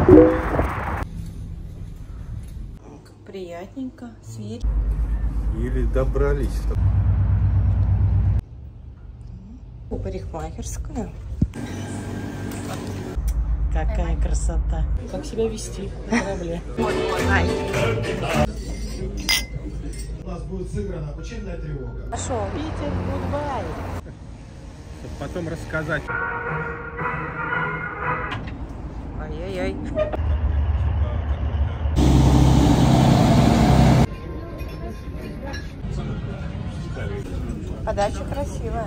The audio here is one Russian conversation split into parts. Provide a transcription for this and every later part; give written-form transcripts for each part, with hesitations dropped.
Как приятненько, свет. Или добрались. Парикмахерская. Какая красота. Как себя вести на корабле? У нас будет сыграна учебная тревога. Пошел. Питер, гудбай. Чтобы потом рассказать. Ай-яй-яй. Подача красивая.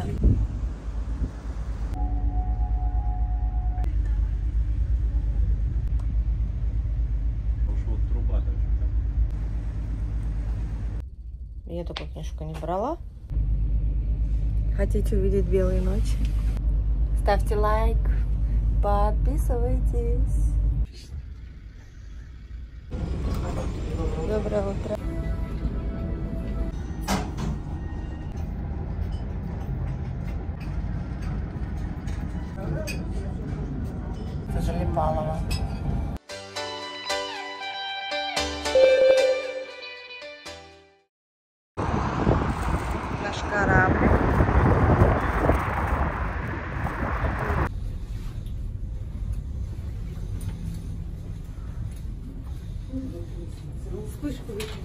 Я такую книжку не брала. Хотите увидеть белые ночи? Ставьте лайк, подписывайтесь. Доброе утро. Это Залипалово. Наш корабль. Вспышку выключить.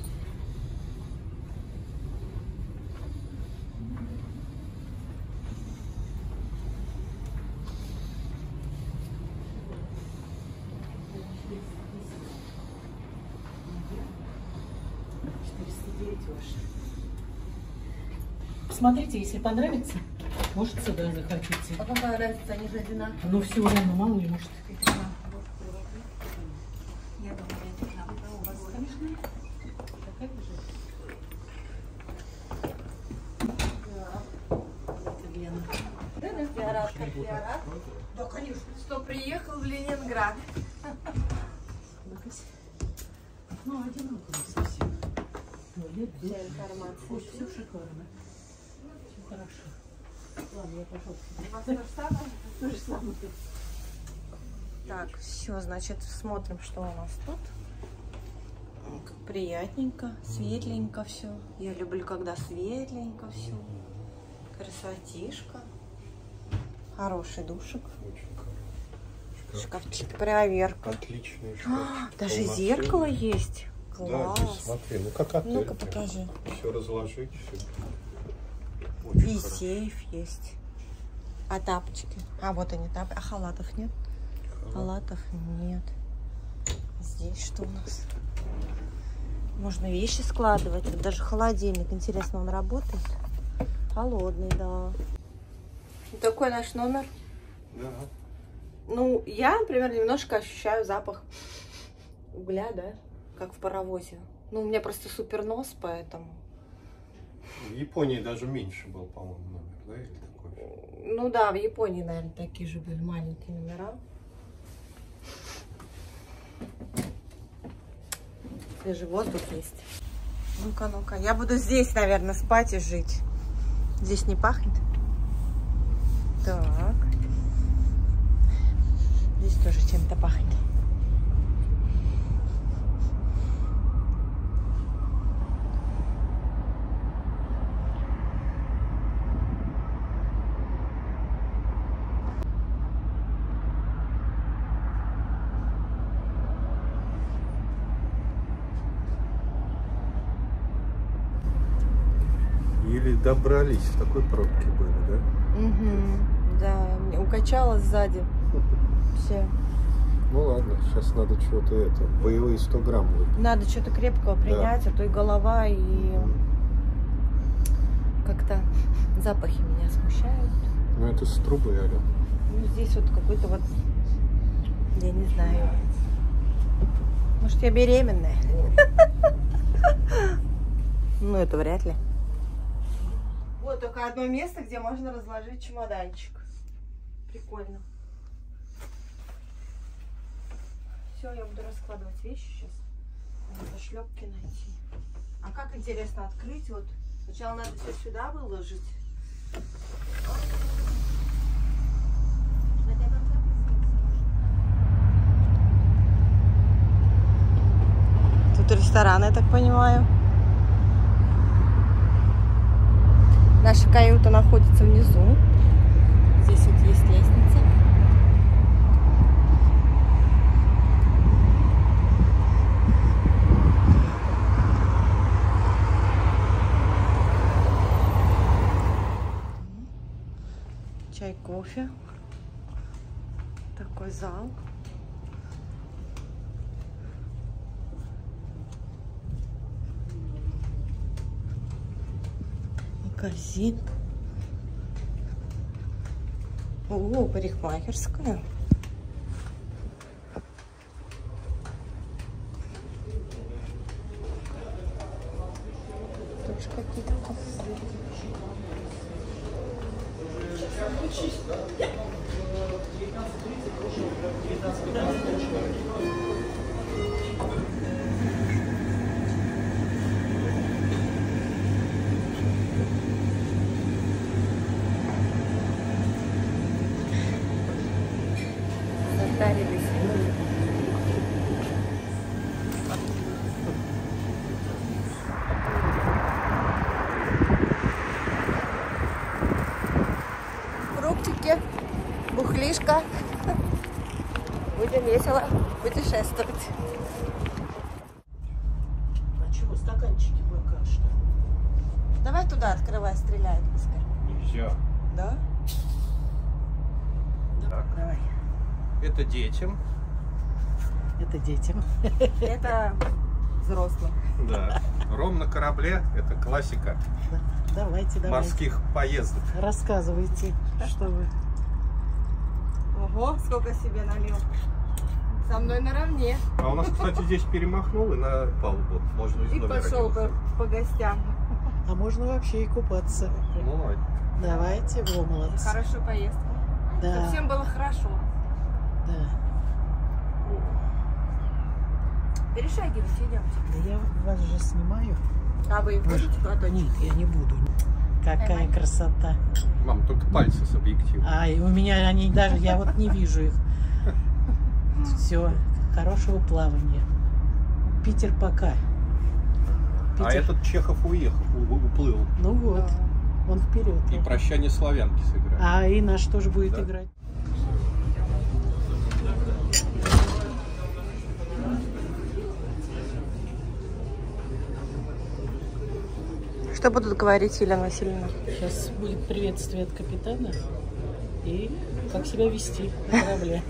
Посмотрите, если понравится, может сюда захотите. А какая разница, они же одинаковые. Ну все равно, мало ли, может. Я думаю, у вас, конечно, Такая же. Это Лена. Я рад, как я рад. Да, конечно, что приехал в Ленинград. Ну, одинаково совсем. Туалет, душ. Вся информация. Ой, все шикарно. Все хорошо. Ладно, я пошел. У вас то же самое? То же самое. Так, все, значит, смотрим, что у нас тут. Как приятненько, светленько все. Я люблю, когда светленько все. Красотишка. Хороший душик. Очень хороший. Шкафчик, проверка. Отличный шкафчик. Даже зеркало есть. Да, Класс. здесь смотри, ну как отель. Ну-ка покажи. Все разложить, все. И сейф есть. А тапочки? А вот они тапочки. А халатов нет? Халатов нет. Здесь что у нас? Можно вещи складывать. Вот даже холодильник. Интересно, он работает? Холодный, да. Такой наш номер. Да. Ну, я, например, немножко ощущаю запах угля, да? Как в паровозе. Ну, у меня просто супер нос, поэтому... В Японии даже меньше был, по-моему, номер, да? Или такой? Ну да, в Японии, наверное, такие же были маленькие номера. Свежий воздух есть. Ну-ка, ну-ка. Я буду здесь, наверное, спать и жить. Здесь не пахнет? Так. Здесь тоже чем-то пахнет. Или добрались, в такой пробке были, да? Угу. Да, укачала сзади. Все. Ну ладно, сейчас надо что-то боевые 100 грамм выпить. Надо что-то крепкого принять, а то и голова, и как-то запахи меня смущают. Ну это с трубы, алё. Ну, здесь вот какой-то вот, я не знаю, может, я беременная? Ну, это вряд ли. Вот только одно место, где можно разложить чемоданчик. Прикольно. Все, я буду раскладывать вещи сейчас. Надо шлепки найти. А как интересно открыть? Вот сначала надо все сюда выложить. Тут ресторан, я так понимаю. Наша каюта находится внизу. Здесь вот есть лестница. Чай, кофе. Такой зал. Магазин. О, парикмахерская. Тоже какие-то. Затарились. Фруктики, бухлишка. Будем весело путешествовать. А чего, стаканчики пока что? Давай туда открывай, стреляй, пускай. Нельзя. Да? Так. Давай. Это детям. Это детям. Это взрослым. Да. Ром на корабле – это классика Давайте. морских поездок. Рассказывайте, что вы. Ого, сколько себе налил. Со мной наравне. А у нас, кстати, здесь перемахнул и на палубу. Можно из И номера пошел не выходить. по гостям. А можно вообще и купаться. Ну, Давайте, во, молодцы. Хорошую поездку. Да, Чтобы всем было хорошо. да. Перешагивайте, идемте. Да я вас же снимаю. А вы будете куда-то? Нет, я не буду. Какая красота. мам, только пальцы с объективом. А и у меня они даже, я вот не вижу их. Все, хорошего плавания. Питер пока. А этот Чехов уплыл. Ну вот, он вперед. И прощание славянки сыграли. А и наш тоже будет Да. играть. Что будут говорить, Елена Васильевна? Сейчас будет приветствие от капитана и как себя вести на корабле.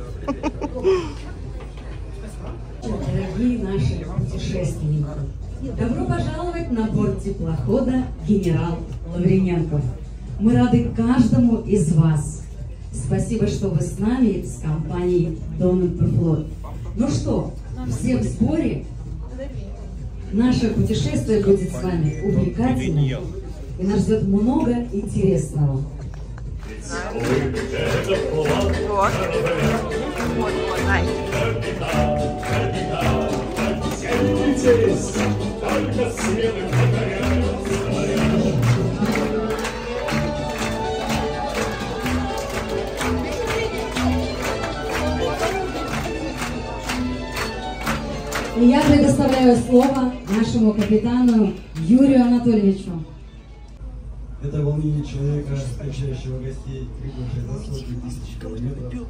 Дорогие наши путешественники, добро пожаловать на борт теплохода «Генерал Лавриненков». Мы рады каждому из вас. Спасибо, что вы с нами, с компанией Дон Интерфлот. Ну что, все в сборе? Наше путешествие будет с вами увлекательным, и нас ждет много интересного. И я предоставляю слово нашему капитану Юрию Анатольевичу. Это волнение человека, встречающего гостей, прибывших за сотни тысяч километров.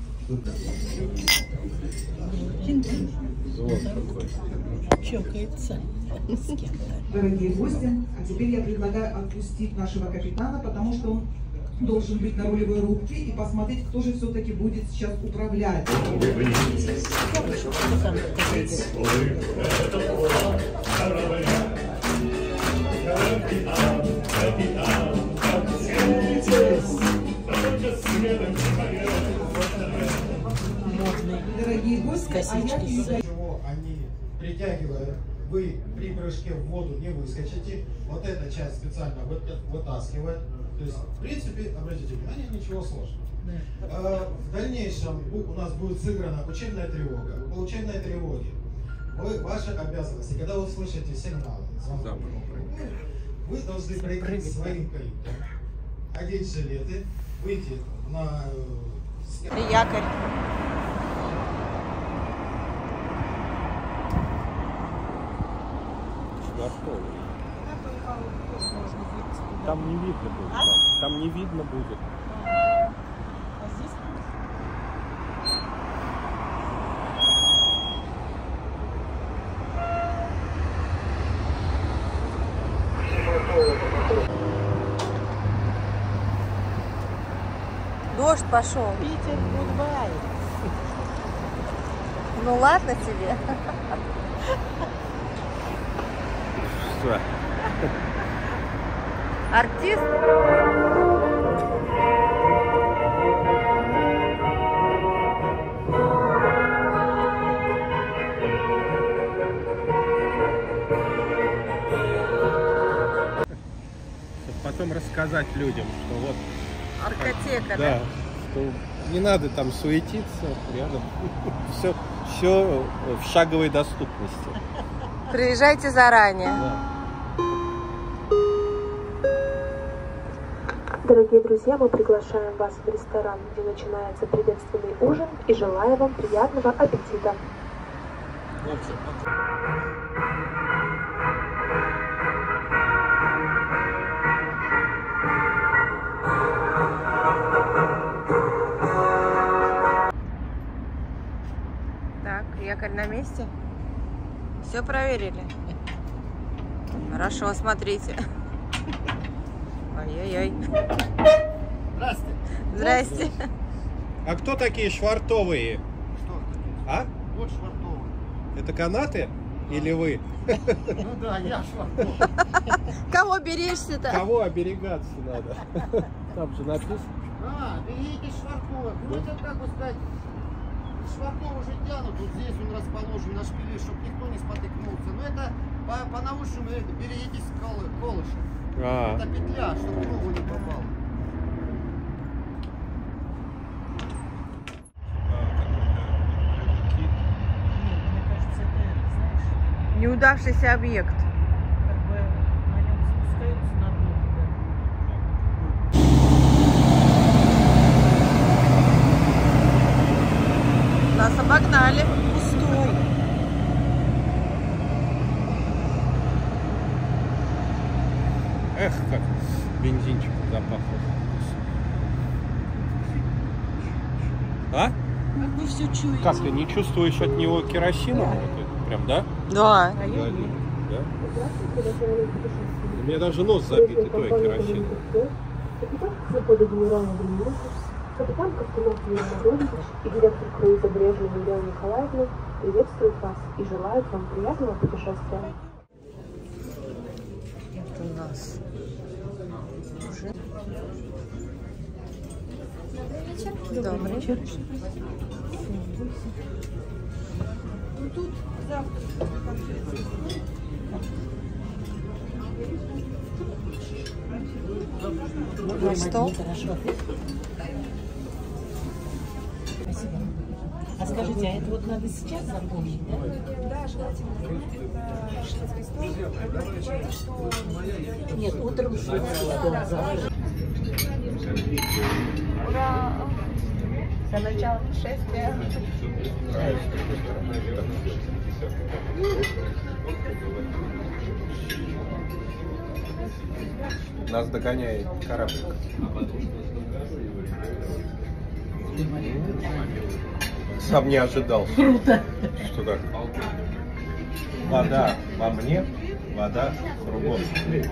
Чокается с кем-то. Дорогие гости, а теперь я предлагаю отпустить нашего капитана, потому что он должен быть на рулевой рубке и посмотреть, кто же все-таки будет сейчас управлять. Дорогие гости, Чего они притягивают, вы при прыжке в воду не выскочите. Вот эта часть специально вытаскивает. То есть, в принципе, обратите внимание, ничего сложного. В дальнейшем у нас будет сыграна учебная тревога. По учебной тревоге ваши обязанности, когда вы слышите сигналы, звонок, вы должны пройти к своим каютам, одеть жилеты, выйти на Якорь. швартовый. Там не видно будет. Там не видно будет. А здесь? Дождь пошел. Питер, гудбай. Ну ладно тебе. Что? Артист? Потом рассказать людям, что вот... Аркотека, Да, что не надо там суетиться, рядом. Все в шаговой доступности. Приезжайте заранее. Да. Дорогие друзья, мы приглашаем вас в ресторан, где начинается приветственный ужин, и желаем вам приятного аппетита. Так, якорь на месте. Все проверили? Хорошо, смотрите. Ой-ой-ой. Здравствуйте. Здрасте. А кто такие швартовые? Что? А? Вот швартовый. Это канаты или вы? Ну да, я швартовый. Кого берешься-то? Кого оберегаться надо? Там же написано. Берегите швартовых. Ну это, как бы сказать, швартов уже тянут. Вот здесь он расположен на шпиле, чтобы никто не спотыкнулся. Но это по-научному берегитесь колыша. Это петля, чтобы кругу не попало. Мне кажется, это, знаешь, Неудавшийся объект. как бы на нем спускаются на дно. Нас обогнали. Пустой. Эх, как бензинчик запахло. А? Как вы все чуете. Как ты не чувствуешь от него керосина? Вот это прям, да? Да. А я нет. Да? У меня даже нос забит и то керосином. Капитан захода генерала Гриневич, капитан Ковтунов Юрий Анатольевич и директор круиза Брежнева Елена Николаевна приветствуют вас и желают вам приятного путешествия. Это у нас уже. Добрый вечер. Ну что? Хорошо. Спасибо. А скажите, а это вот надо сейчас запомнить, да? Да, желательно. Это шведский стол. Нет, утром шведский стол. Ура! За начало путешествия. Нас догоняет кораблик. Сам не ожидал. Круто. Что так? Вода во мне, вода кругом.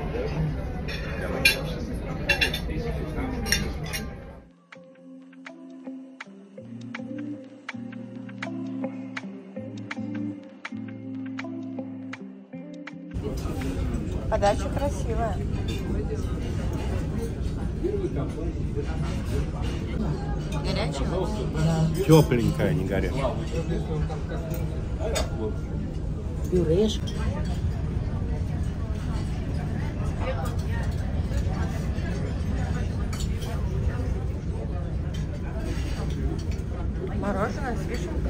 Подача красивая. Горячая? Тепленькая, не горячая. Пюрешка. Мороженое с вишенкой.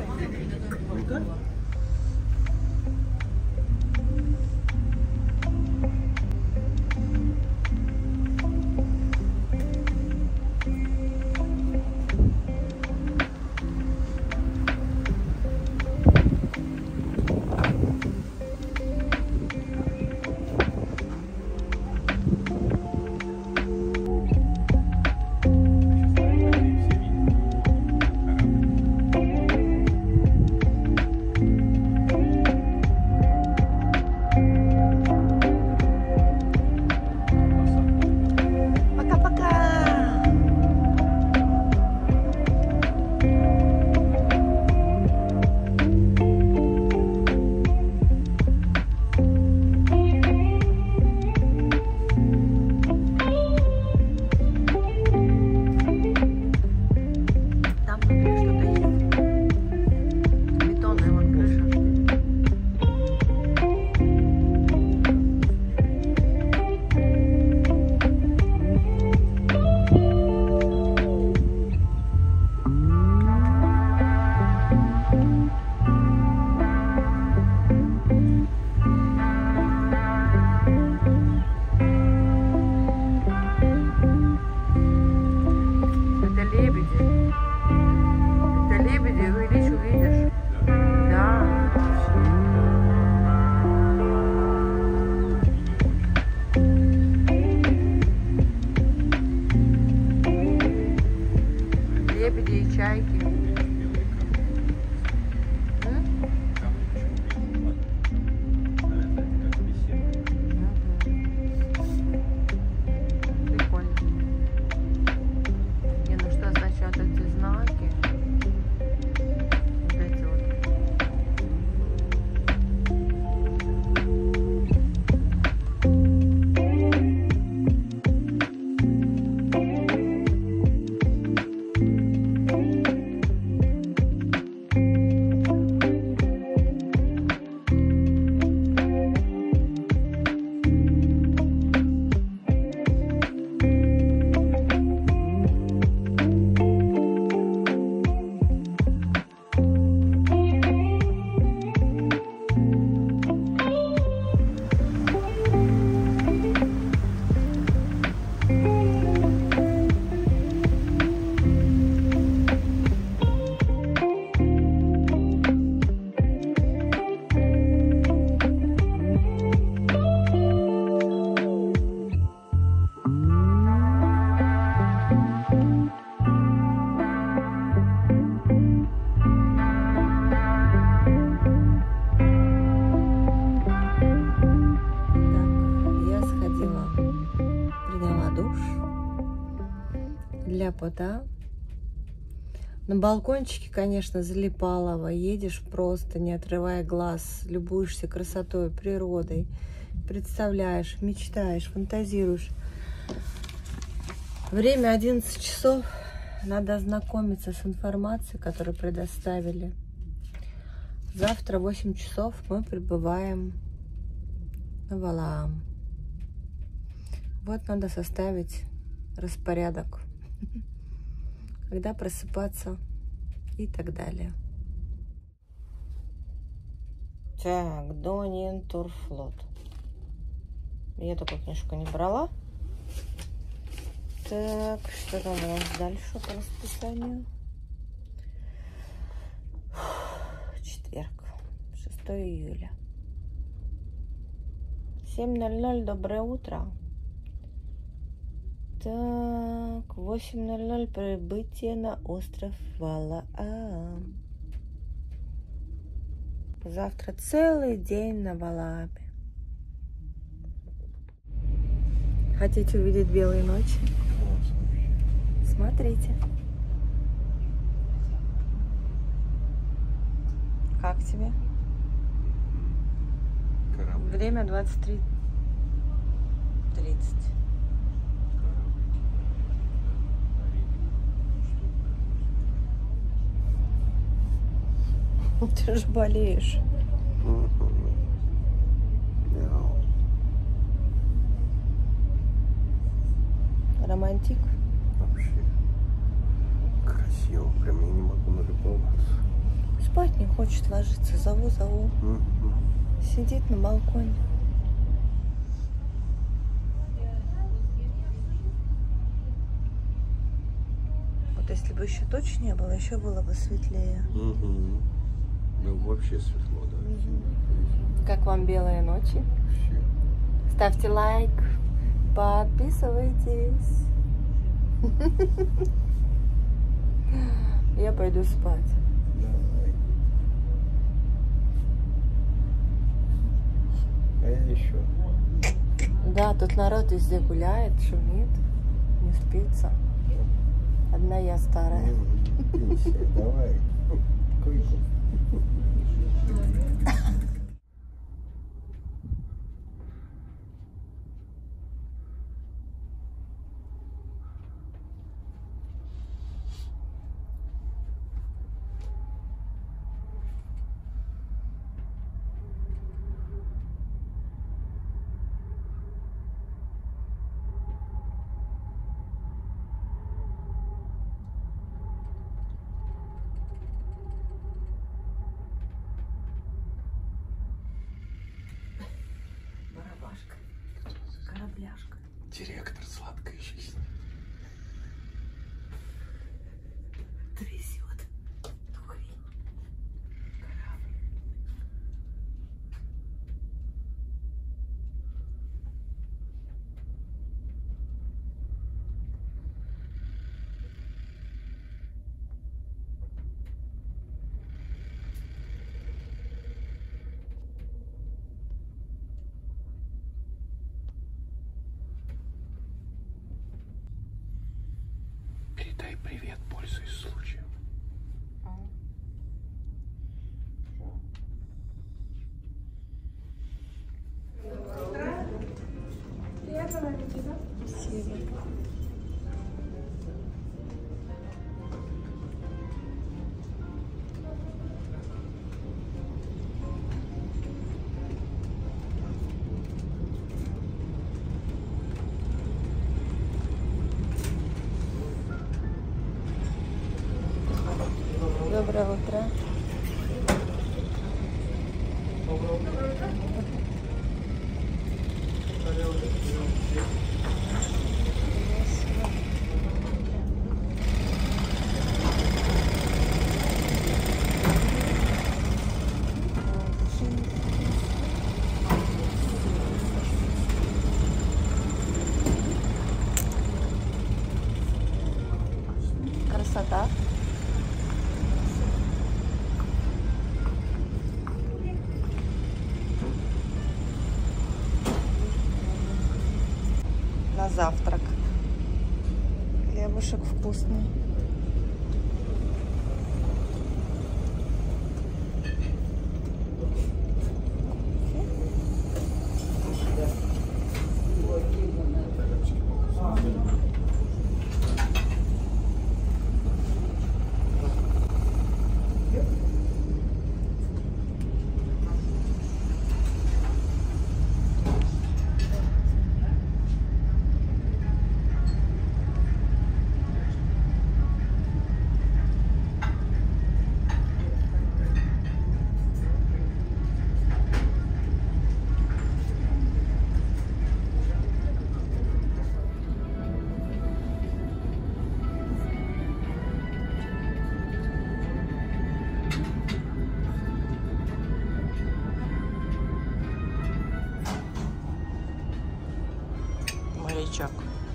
ляпота. На балкончике, конечно, Залипалово. Едешь просто, не отрывая глаз, любуешься красотой, природой, представляешь, мечтаешь, фантазируешь. Время 11 часов. Надо ознакомиться с информацией, которую предоставили. Завтра в 8 часов мы прибываем на Валаам. Вот надо составить распорядок, когда просыпаться и так далее. Так, Донин Турфлот. Я такую книжку не брала. Так, что там у нас дальше по расписанию? Четверг, 6 июля. 7:00, доброе утро. Так, 8:00 прибытие на остров Валаам. Завтра целый день на Валааме. Хотите увидеть белые ночи? Смотрите. Как тебе? Корабль. Время 23:30. Ты же болеешь. Романтик. Вообще красиво. Прям я не могу налюбоваться. Спать не хочет ложиться. Зову. Сидит на балконе. Вот если бы еще тучи не было, еще было бы светлее. Да вообще светло, да. Как вам белые ночи? Вообще. Ставьте лайк, подписывайтесь. Я пойду спать. Давай. А я еще. Да, тут народ везде гуляет, шумит, не спится. Одна я старая. Пенсия, давай. Койку. Корабляшка. Директор сладкой жизни. Трясет. Духовень. Корабль. Передай привет, пользуясь случаем. Приятного аппетита. Спасибо. Доброе утро. Красота. На завтрак. Хлебушек. хлебушек вкусный. Морячок.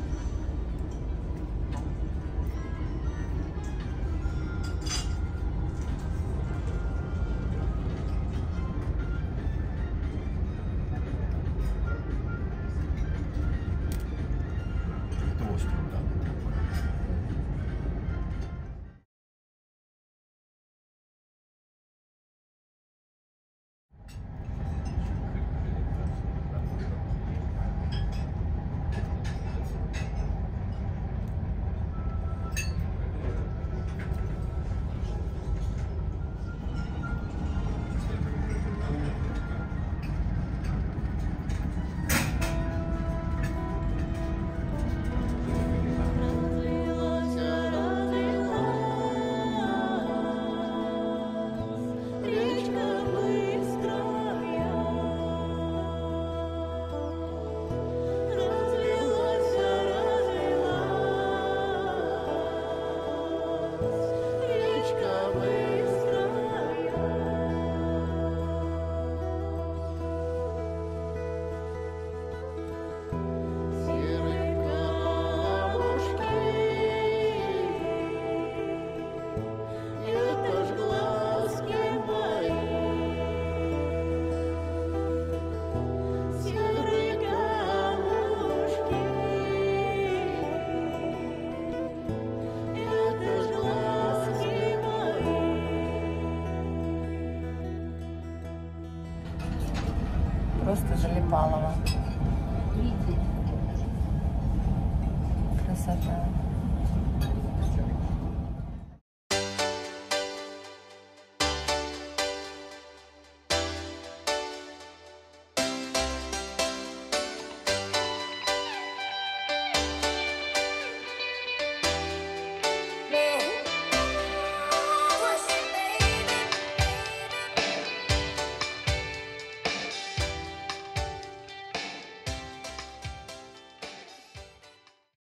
Просто залипалово. Красота.